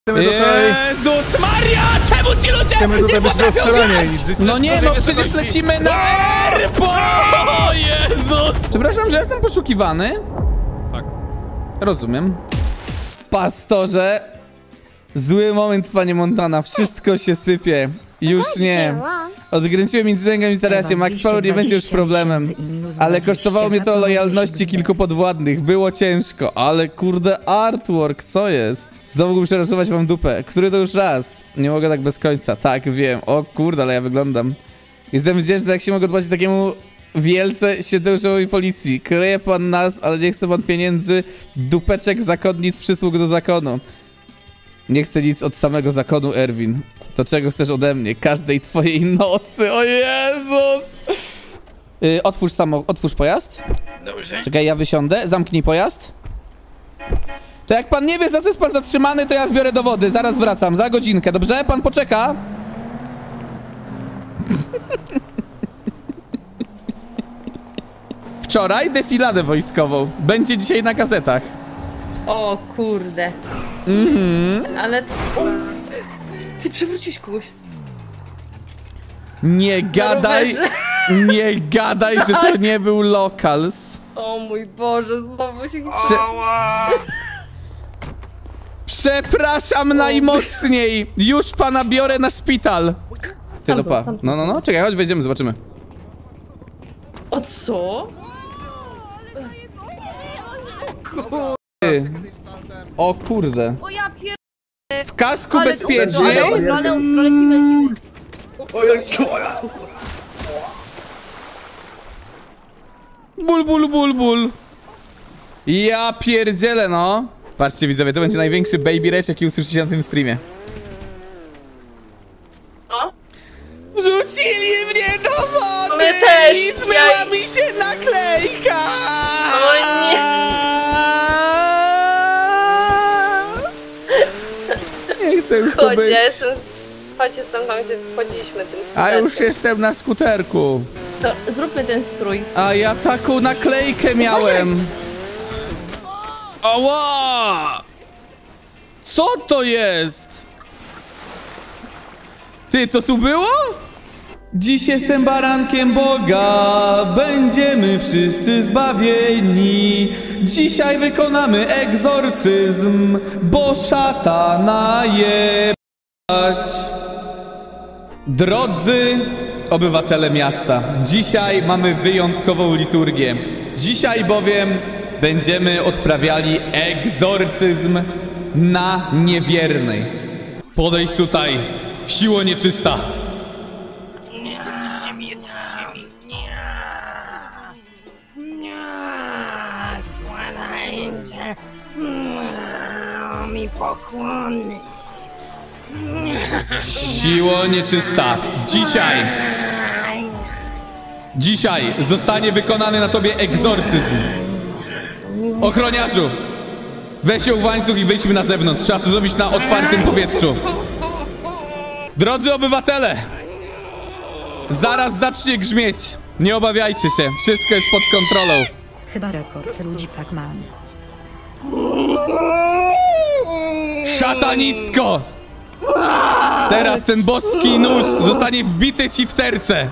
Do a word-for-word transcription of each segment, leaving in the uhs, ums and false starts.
Jezus Maria! Czemu ci ludzie Chcemy tutaj nie być potrafią rozstrzeleni. grać? No nie, no przecież lecimy na Airpo! O Jezus! Przepraszam, że jestem poszukiwany. Tak. Rozumiem. Pastorze. Zły moment, panie Montana. Wszystko się sypie. Już nie. Odkręciłem incydent instalację. Max Power nie będzie już problemem. Ale kosztowało mnie to lojalności kilku podwładnych. Było ciężko. Ale kurde artwork, co jest? Znowu muszę rysować wam dupę. Który to już raz? Nie mogę tak bez końca. Tak, wiem. O kurde, ale ja wyglądam. Jestem wdzięczny, jak się mogę odpłacić takiemu wielce siedemczołowi policji. Kryje pan nas, ale nie chce pan pieniędzy. Dupeczek zakonnic przysług do zakonu. Nie chcę nic od samego zakonu, Erwin. To czego chcesz ode mnie? Każdej twojej nocy, o Jezus! Yy, otwórz samo, otwórz pojazd. Dobrze. Czekaj, ja wysiądę. Zamknij pojazd. To jak pan nie wie, za co jest pan zatrzymany, to ja zbiorę dowody. Zaraz wracam, za godzinkę, dobrze? Pan poczeka. Wczoraj defiladę wojskową. Będzie dzisiaj na kasetach. O kurde. Mhm. Ale... Ty przewróciłeś kogoś. Nie gadaj, nie gadaj, że to nie był Locals. O mój Boże, znowu się... Prze Przepraszam najmocniej. Już pana biorę na szpital. Ty dopa. No, no, no, czekaj, chodź, wejdziemy, zobaczymy. O co? Ty. O kurde. O ja pier... W kasku Ale bezpiecznej. Ale stronę lecimy. Ból, ból, ból, ból. Ja pierdzielę, no. Patrzcie, widzowie, to będzie największy baby rage, jaki usłyszycie na tym streamie. O? Wrzucili mnie do wody Mnie też, i zmyła ja- mi się naklejka. O nie. Nie chcę już tu Chodź, być. ja jestem... Chodźcie tam, tam gdzie wchodziliśmy tym A już skuterkiem. jestem na skuterku. To zróbmy ten strój. A ja taką naklejkę miałem. Ała! Co to jest? Ty, to tu było? Dziś jestem barankiem Boga, będziemy wszyscy zbawieni. Dzisiaj wykonamy egzorcyzm, bo szatana jebać. Drodzy obywatele miasta, dzisiaj mamy wyjątkową liturgię. Dzisiaj bowiem będziemy odprawiali egzorcyzm na niewiernej. Podejdź tutaj, siło nieczysta. Nie, jesteś z ziemi, jesteś z ziemi. Nie. Nie. Składajcie. Mi pokłony. Siło nieczysta. Dzisiaj. Dzisiaj zostanie wykonany na tobie egzorcyzm. Ochroniarzu, weź ją w łańcuch i wyjdźmy na zewnątrz. Trzeba to zrobić na otwartym powietrzu. Drodzy obywatele, zaraz zacznie grzmieć. Nie obawiajcie się, wszystko jest pod kontrolą. Chyba rekord ludzi Pac-Man. Szatanistko! Teraz ten boski nóż zostanie wbity ci w serce.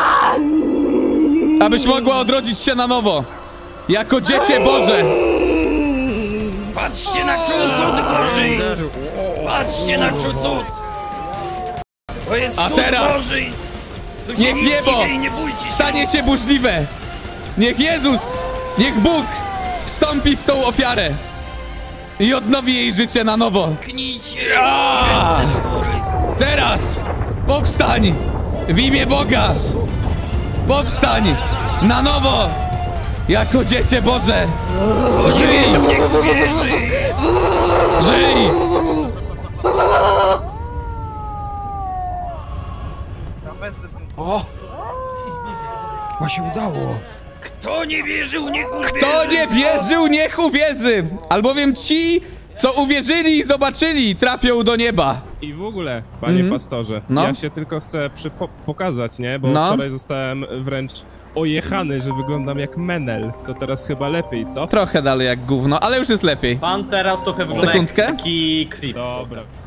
Abyś mogła odrodzić się na nowo. Jako dziecię Boże. Patrzcie na cud Boży! Patrzcie na cud! To jest A cud teraz Boży! Tu się niech nic niebo nie dzieje, nie bójcie się. stanie się burzliwe. Niech Jezus, niech Bóg wstąpi w tą ofiarę i odnowi jej życie na nowo. Knijcie A! ręce do góry. Teraz powstań w imię Boga. Powstań na nowo jako dziecię Boże. Żyj! Niech wierzy! Żyj! O! Chyba się udało. Kto nie wierzył, niech uwierzy! Kto nie wierzył, niech uwierzy! Albowiem ci, co uwierzyli i zobaczyli, trafią do nieba. I w ogóle, panie Mhm. pastorze, No. ja się tylko chcę przypo- pokazać, nie? Bo No. wczoraj zostałem wręcz ojechany, że wyglądam jak menel. To teraz chyba lepiej, co? Trochę dalej jak gówno, ale już jest lepiej. Pan teraz trochę wygląda Sekundkę. jak taki creep. Dobra.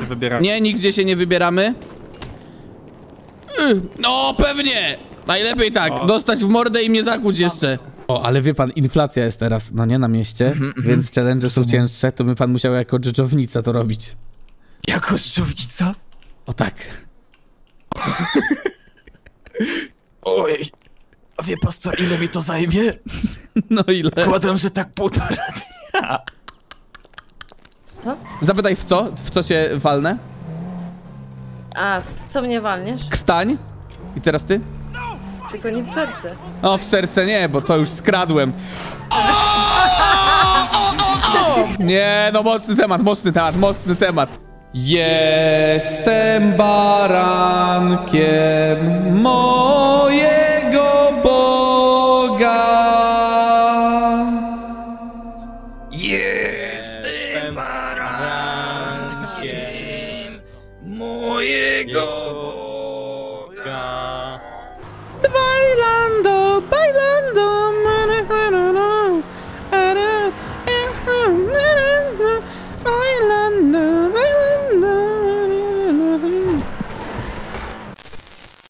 się wybieracie? Nie, nigdzie się nie wybieramy. Y, No, pewnie! Najlepiej tak, O. dostać w mordę i mnie zakłuć jeszcze. O, ale wie pan, inflacja jest teraz, no nie, na mieście, Mhm, więc challenge są cięższe, to by pan musiał jako dżdżownica to robić. Jako żółwica? O tak. Ojej. A wie pan co, ile mi to zajmie? No ile? Kładam, że tak półtora dnia. Zapytaj w co? W co cię walnę? A, w co mnie walniesz? Krtań? I teraz ty? Tylko nie w serce. O, w serce nie, bo to już skradłem. O, o, o, o! Nie, no mocny temat, mocny temat, mocny temat. Jestem barankiem mojego Boga. Jestem barankiem mojego